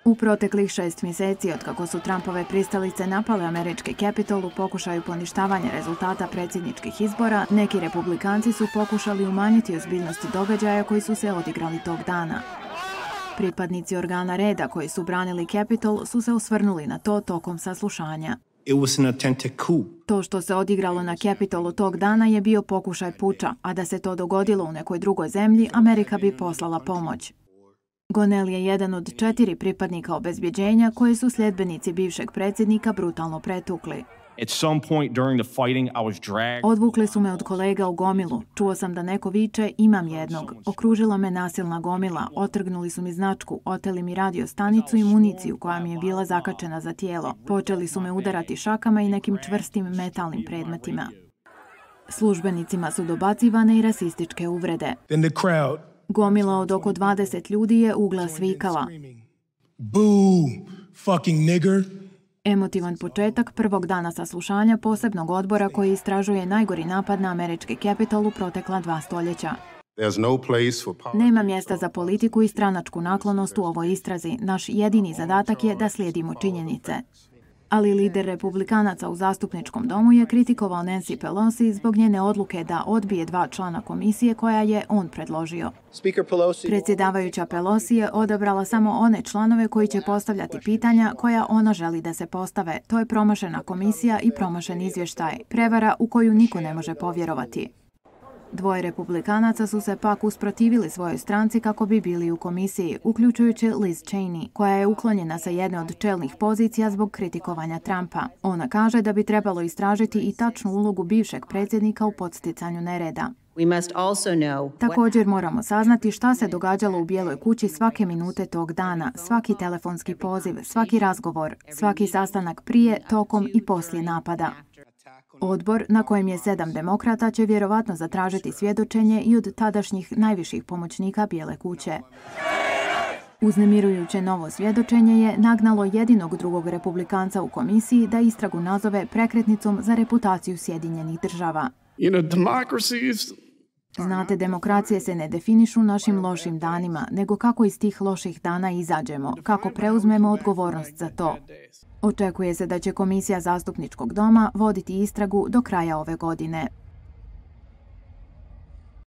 U proteklih 6 mjeseci, otkako su Trumpove pristalice napale američki Capitol u pokušaju poništavanja rezultata predsjedničkih izbora, neki republikanci su pokušali umanjiti ozbiljnosti događaja koji su se odigrali tog dana. Pripadnici organa reda koji su branili Capitol su se osvrnuli na to tokom saslušanja. To što se odigralo na Capitolu tog dana je bio pokušaj puča, a da se to dogodilo u nekoj drugoj zemlji, Amerika bi poslala pomoć. Gonel je jedan od 4 pripadnika obezbjeđenja koje su sljedbenici bivšeg predsjednika brutalno pretukli. Odvukli su me od kolega u gomilu. Čuo sam da neko viče, imam jednog. Okružila me nasilna gomila, otrgnuli su mi značku, oteli mi radio stanicu i municiju koja mi je bila zakačena za tijelo. Počeli su me udarati šakama i nekim čvrstim metalnim predmetima. Službenicima su dobacivane i rasističke uvrede. Gomila od oko 20 ljudi je uglas vikala. Boo, fucking nigger. Emotivan početak prvog dana saslušanja posebnog odbora koji istražuje najgori napad na američki Capitol u protekla 2 stoljeća. Nema mjesta za politiku i stranačku naklonost u ovoj istrazi. Naš jedini zadatak je da slijedimo činjenice. Ali lider republikanaca u zastupničkom domu je kritikovao Nancy Pelosi zbog njene odluke da odbije 2 člana komisije koja je on predložio. Predsjedavajuća Pelosi je odabrala samo one članove koji će postavljati pitanja koja ona želi da se postave. To je promašena komisija i promašen izvještaj. Prevara u koju niko ne može povjerovati. 2 republikanaca su se pak usprotivili svojoj stranci kako bi bili u komisiji, uključujući Liz Cheney, koja je uklonjena sa jedne od čelnih pozicija zbog kritikovanja Trumpa. Ona kaže da bi trebalo istražiti i tačnu ulogu bivšeg predsjednika u podsticanju nereda. Također moramo saznati šta se događalo u Bijeloj kući svake minute tog dana, svaki telefonski poziv, svaki razgovor, svaki sastanak prije, tokom i poslije napada. Odbor, na kojem je 7 demokrata, će vjerovatno zatražiti svjedočenje i od tadašnjih najviših pomoćnika Bijele kuće. Uznemirujuće novo svjedočenje je nagnalo jedinog drugog republikanca u komisiji da istragu nazove prekretnicom za reputaciju Sjedinjenih država. Znate, demokracije se ne definišu našim lošim danima, nego kako iz tih loših dana izađemo, kako preuzmemo odgovornost za to. Očekuje se da će Komisija zastupničkog doma voditi istragu do kraja ove godine.